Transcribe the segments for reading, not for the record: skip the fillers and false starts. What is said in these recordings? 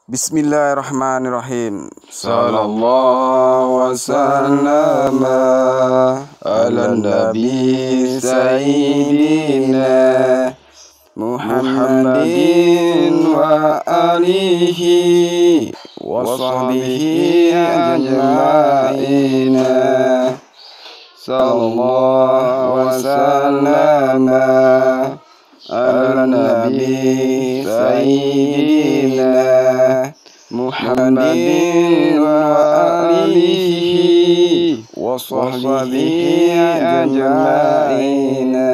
Bismillahirrahmanirrahim. Sallallahu wasallam ala nabi sayyidina Muhammadin wa alihi wa sahbihi ajma'ina. Sallallahu wasallam ala nabi sayyidina Muhammadin wa alihi wa sahbihi ajma'ina.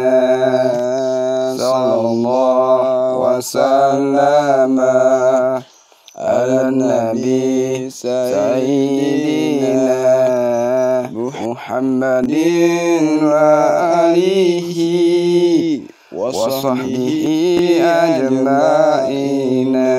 Sallallahu wasallam ala nabi sayyidina Muhammadin wa alihi wa sahbihi ajma'ina.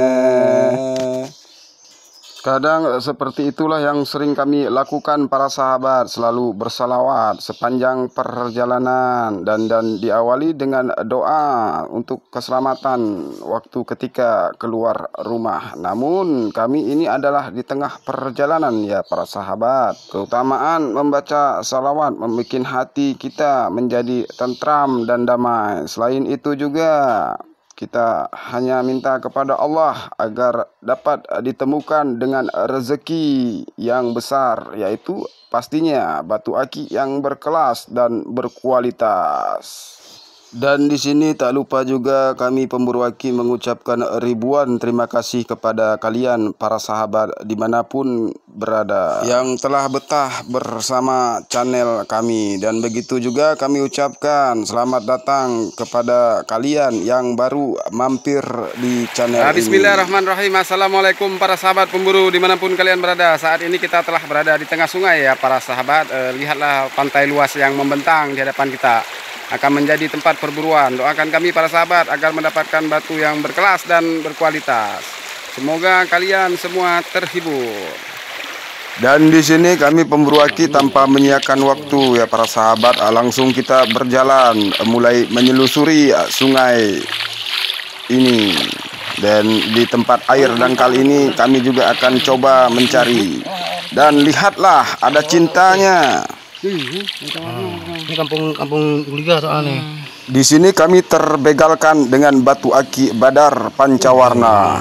Kadang seperti itulah yang sering kami lakukan para sahabat, selalu bersalawat sepanjang perjalanan dan diawali dengan doa untuk keselamatan waktu ketika keluar rumah. Namun kami ini adalah di tengah perjalanan ya para sahabat. Keutamaan membaca salawat membuat hati kita menjadi tentram dan damai. Selain itu juga kita hanya minta kepada Allah agar dapat ditemukan dengan rezeki yang besar, yaitu pastinya batu aki yang berkelas dan berkualitas. Dan di sini tak lupa juga kami pemburu aki mengucapkan ribuan terima kasih kepada kalian para sahabat dimanapun berada yang telah betah bersama channel kami. Dan begitu juga kami ucapkan selamat datang kepada kalian yang baru mampir di channel ini. Bismillahirrahmanirrahim. Assalamualaikum para sahabat pemburu dimanapun kalian berada. Saat ini kita telah berada di tengah sungai ya para sahabat. Lihatlah pantai luas yang membentang di hadapan kita akan menjadi tempat perburuan. Doakan kami para sahabat agar mendapatkan batu yang berkelas dan berkualitas. Semoga kalian semua terhibur. Dan di sini kami pemburu aki tanpa menyiapkan waktu ya para sahabat, langsung kita berjalan mulai menyelusuri sungai ini. Dan di tempat air dangkal ini kami juga akan coba mencari. Dan lihatlah ada cintanya. Ini kampung Liga soalnya. Di sini kami terbegalkan dengan batu aki Badar Pancawarna.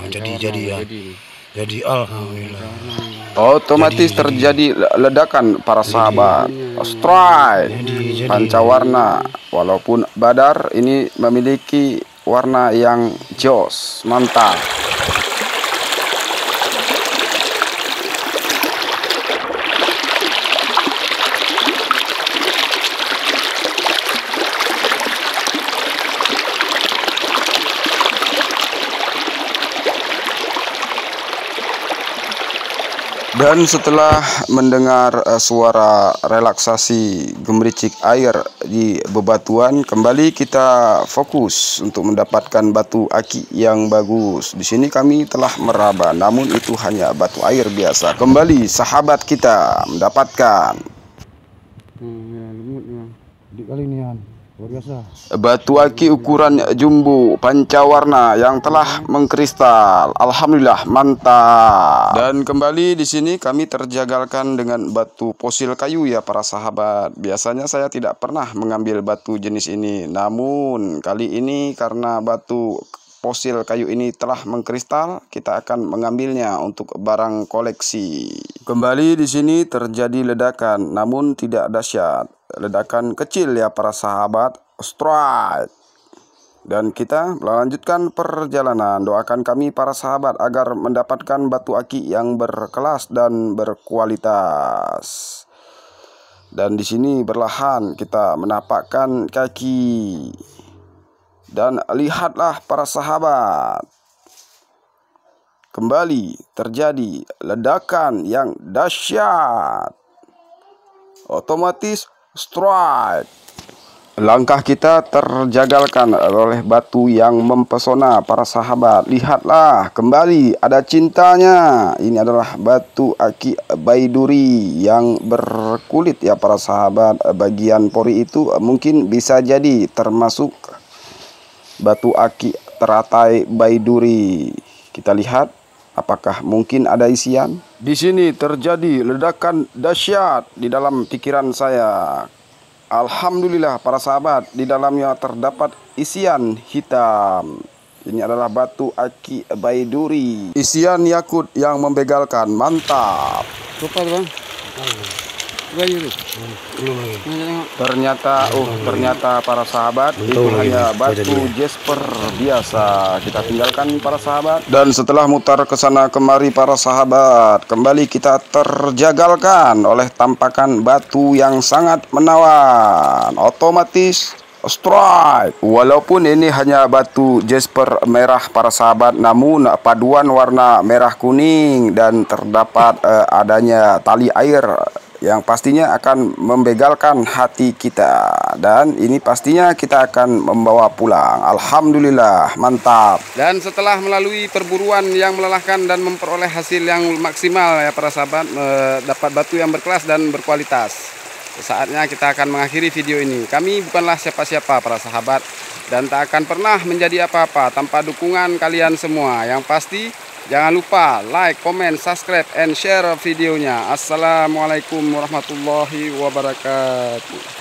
Jadi alhamdulillah. Otomatis terjadi ledakan para sahabat. Strike Pancawarna. Walaupun Badar ini memiliki warna yang jos, mantap. Dan setelah mendengar suara relaksasi gemericik air di bebatuan, kembali kita fokus untuk mendapatkan batu aki yang bagus. Di sini kami telah meraba, namun itu hanya batu air biasa. Kembali sahabat kita mendapatkan Kali ini luar biasa. batu aki ukuran jumbo pancawarna yang telah mengkristal. Alhamdulillah mantap. Dan kembali di sini kami terjagalkan dengan batu fosil kayu ya para sahabat. Biasanya saya tidak pernah mengambil batu jenis ini, namun kali ini karena batu fosil kayu ini telah mengkristal, kita akan mengambilnya untuk barang koleksi. Kembali di sini terjadi ledakan, namun tidak dahsyat. Ledakan kecil ya para sahabat. Strike. Dan kita melanjutkan perjalanan. Doakan kami para sahabat agar mendapatkan batu aki yang berkelas dan berkualitas. Dan di sini berlahan kita menapakkan kaki. Dan lihatlah para sahabat, kembali terjadi ledakan yang dahsyat. Otomatis strike. Langkah kita terjagalkan oleh batu yang mempesona para sahabat. Lihatlah kembali ada cintanya. Ini adalah batu aki baiduri yang berkulit ya para sahabat. Bagian pori itu mungkin bisa jadi termasuk batu aki teratai baiduri. Kita lihat Apakah mungkin ada isian? Di sini terjadi ledakan dahsyat di dalam pikiran saya. Alhamdulillah para sahabat, di dalamnya terdapat isian hitam. Ini adalah batu aki baiduri. Isian yakut yang membegalkan, mantap. Coba bang. Banyak tuh. Ternyata para sahabat itu hanya batu jasper biasa. Kita tinggalkan para sahabat. Dan setelah mutar ke sana kemari para sahabat, kembali kita terjagalkan oleh tampakan batu yang sangat menawan. Otomatis strike. Walaupun ini hanya batu jasper merah para sahabat, namun paduan warna merah kuning dan terdapat adanya tali air yang pastinya akan membegalkan hati kita, dan ini pastinya kita akan membawa pulang. Alhamdulillah, mantap. Dan setelah melalui perburuan yang melelahkan dan memperoleh hasil yang maksimal ya para sahabat, dapat batu yang berkelas dan berkualitas, saatnya kita akan mengakhiri video ini. Kami bukanlah siapa-siapa para sahabat, dan tak akan pernah menjadi apa-apa tanpa dukungan kalian semua. Yang pasti jangan lupa like, comment, subscribe, and share videonya. Assalamualaikum warahmatullahi wabarakatuh.